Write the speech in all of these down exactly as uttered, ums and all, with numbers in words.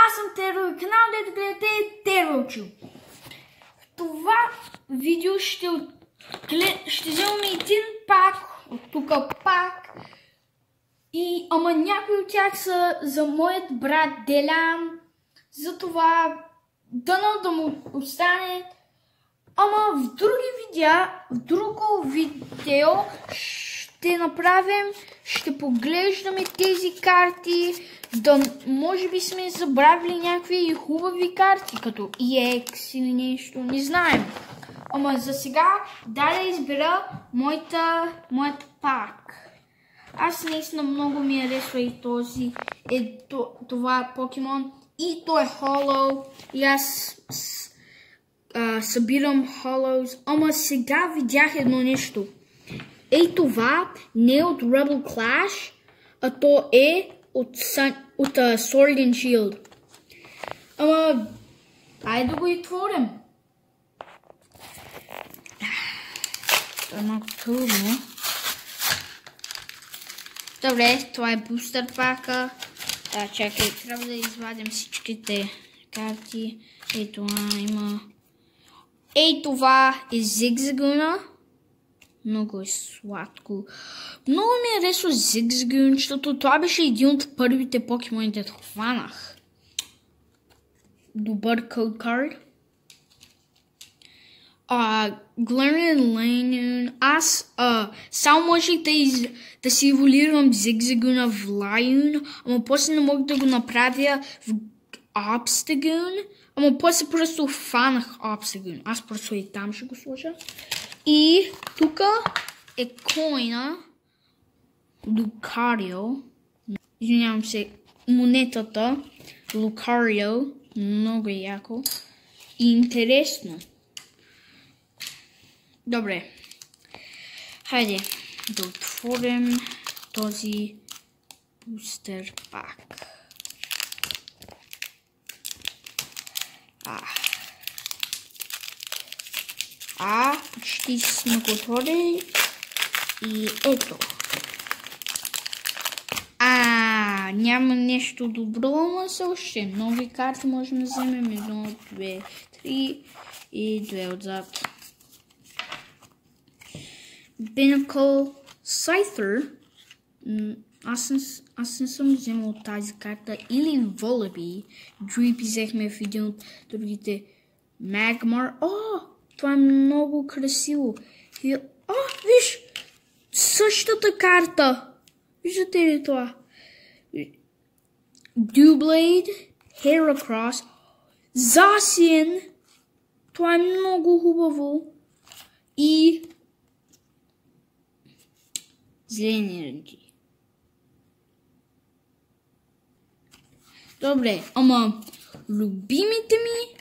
Аз съм Теро и канал, дето гледате Терочо. В това видео ще, ще вземем един пак, от тук пак. И, ама някои от тях са за моят брат Делян. Затова дано да му остане. Ама в други видеа, в друго видео ще направим, ще поглеждаме тези карти, да може би сме забравили някакви хубави карти, като и екс или нещо, не знаем. Ама за сега дай да избера моята, моят пак. Аз наистина много ми харесва и този, е, това покемон, и той е холоу, и аз Uh, събирам холоус, ама сега видях едно нещо. Ей това не е от Rebel Clash, а то е от, от uh, Sword and Shield. Ама, айде да го и творим. Това е малко трудно. Добре, това е бустер пака. Да, чакай, трябва да извадим всичките карти. Ей това има... Ей, това е Зигзагуна. Много е сладко. Много ми харесва Зигзагун, защото това беше един от първите покемони, дето хванах. Добър код карт. Uh, Galarian Linoone. Аз uh, само можех да, из... да си еволюирам Зигзагуна в Lion, ама после не мога да го направя в Obstagoon. Ама после просто фанах Obstagoon. Аз просто и там ще го сложа. И тук е коина Lucario. Извинявам се, монетата Lucario. Много яко. И интересно. Добре. Хайде да отворим този бустер пак. А, а почти сме го отворили. И ето. А, няма нещо добро, ама са още нови карти можем да вземем. Едно, две, три и две отзад. Pinnacle Scyther. Аз не, аз не съм вземал тази карта. Или Volibee. Dreepy взехме в един от другите. Magmar. О, това е много красиво. И, о, виж! Същата карта. Виждате ли това? Doublade. Heracross. Zacian. Това е много хубаво. И зелени рънки. Добре, ама любимите ми...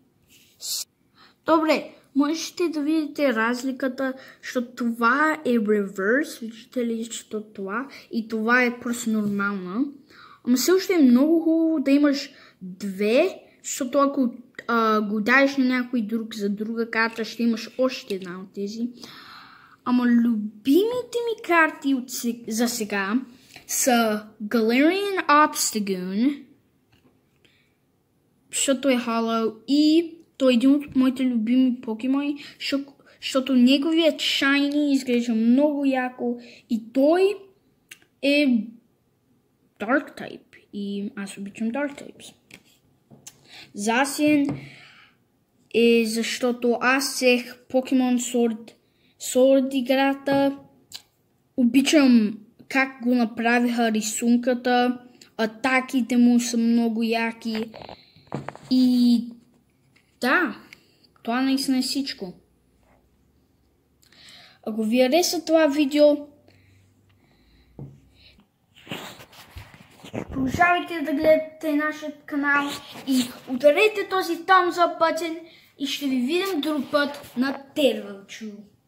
Добре, можете да видите разликата, защото това е реверс, виждате ли, защото това и това е просто нормална. Ама също е много хубаво да имаш две, защото ако а, го даеш на някой друг за друга карта, ще имаш още една от тези. Ама любимите ми карти от се... за сега са Galarian Obstagoon, защото е холоу, и той е един от моите любими покемони, защото неговият шайни изглежда много яко и той е Dark Type и аз обичам Dark Types. Zacian е защото аз взех Pokemon Sword, Sword играта. Обичам как го направиха рисунката, атаките му са много яки. И да, това наистина е всичко. Ако ви хареса това видео, продължавайте да гледате нашия канал и ударете този thumbs up button и ще ви видим друг път на Терочо.